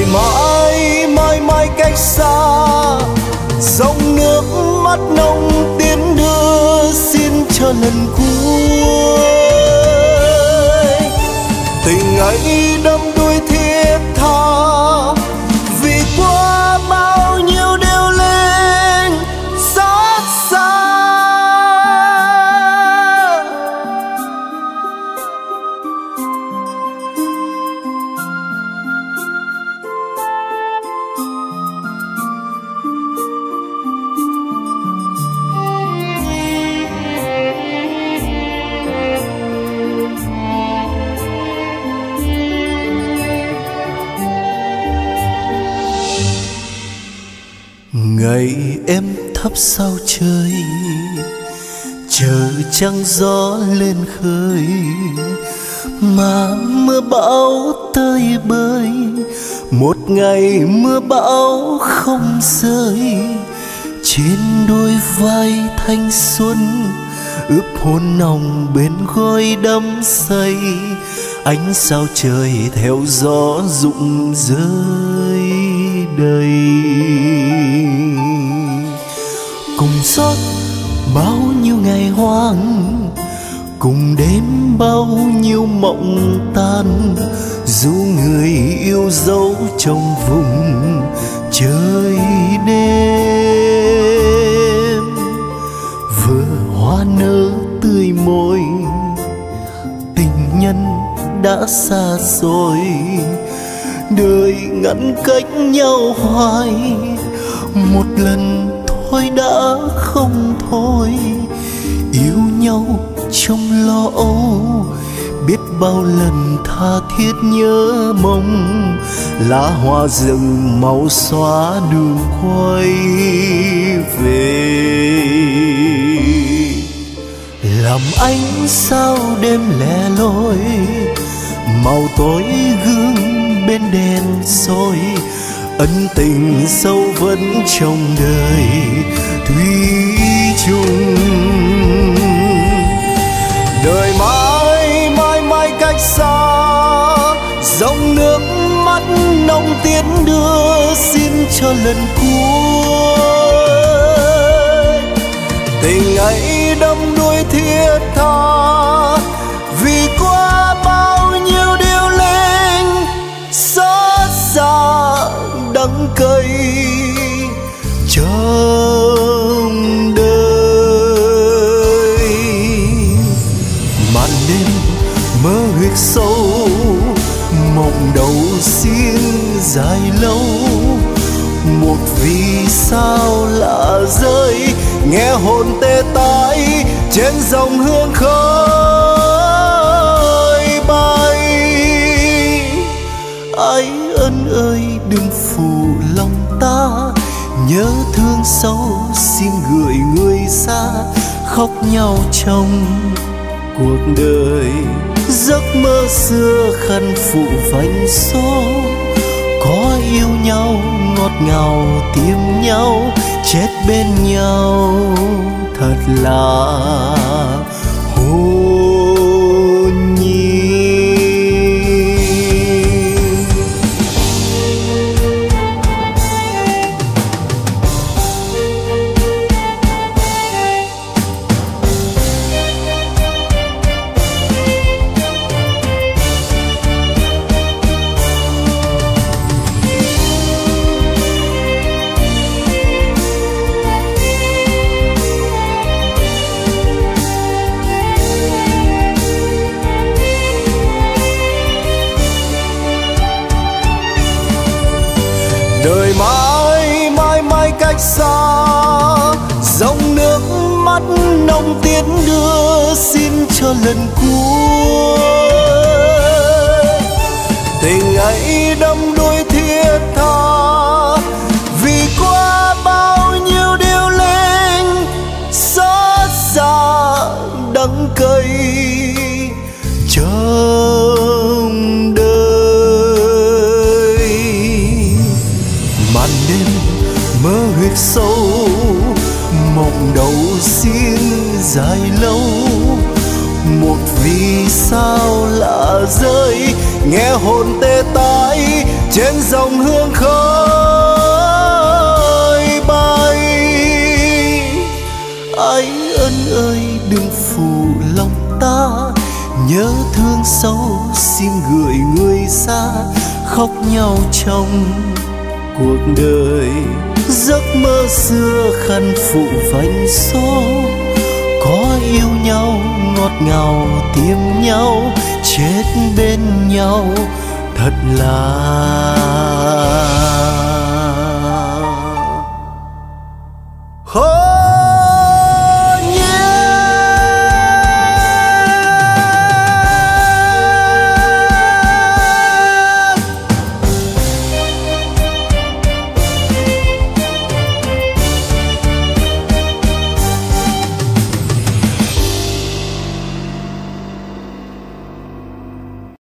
mãi mãi mãi cách xa, dòng nước mắt nồng tiến đưa xin cho lần cuối. Tình ấy đắm đuối thiết tha, vì qua bao nhiêu điều lên xót xa. Ngày em thắp sao trời, chờ trăng gió lên khơi, mà mưa bão tơi bời. Một ngày mưa bão không rơi, trên đôi vai thanh xuân ướp hôn nồng bên gối đắm say. Ánh sao trời theo gió rụng rơi đầy, cùng xót bao nhiêu ngày hoang, cùng đêm bao nhiêu mộng tan. Dù người yêu dấu trong vùng trời đêm, vừa hoa nở tươi môi, tình nhân đã xa rồi. Đời ngăn cách nhau hoài, một lần thôi đã không thôi. Yêu nhau trong lo âu, biết bao lần tha thiết nhớ mong. Lá hoa rừng màu xóa đường quay về, làm ánh sao đêm lẻ loi. Màu tối gương bên đèn soi, ân tình sâu vẫn trong đời thủy chung. Đời mãi mãi mãi cách xa, dòng nước mắt nồng tiến đưa xin cho lần cuối. Tình ấy đắm đuối thiết tha, vì qua bao nhiêu điều lên xót xa đắng cay trong đời. Màn đêm mơ huyệt sâu, mộng đầu xin dài lâu. Một vì sao lạ rơi, nghe hồn tê tái trên dòng hương khói bay. Ái ân ơi đừng phụ lòng ta, nhớ thương sâu xin gửi người xa. Khóc nhau trong cuộc đời, giấc mơ xưa khăn phụ vành số. Có yêu nhau ngọt ngào tìm nhau, chết bên nhau thật là hồn nhiên. Đời mãi mãi mãi cách xa, dòng nước mắt nồng tiến đưa xin cho lần cuối. Tình ấy đắm đuối thiết tha, vì qua bao nhiêu điều lên xót xa đắng cay trong đời. Màn đêm mơ huyệt sâu, mộng đầu xin dài lâu. Một vì sao lạ rơi, nghe hồn tê tái trên dòng hương khói bay. Ái ân ơi đừng phụ lòng ta, nhớ thương sâu xin gửi người xa, khóc nhau trong cuộc đời. Giấc mơ xưa khăn phụ vành số, có yêu nhau ngọt ngào tìm nhau, chết bên nhau thật là